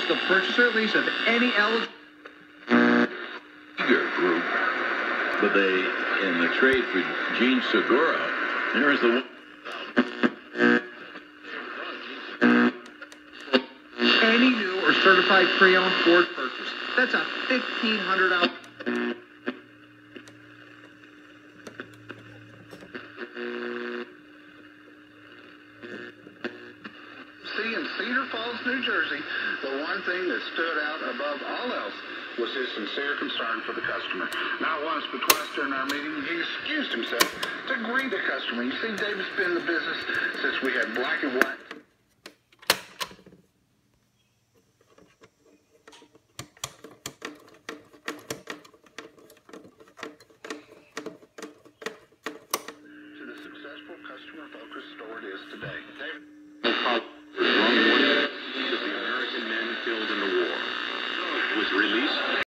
the purchaser at least of any eligible group. But they, in the trade for Gene Segura, there's the any new or certified pre-owned Ford purchase. That's a $1,500. See, in Cedar Falls, New Jersey, the one thing that stood out above all else was his sincere concern for the customer. Not once but twice during our meeting, he excused himself to greet the customer. You see, David's been in the business since we had black and white. To the successful customer-focused store it is today. David. The American men killed in the war was released.